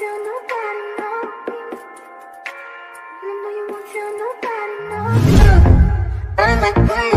tell nobody, no. I know you won't tell nobody, no. I might play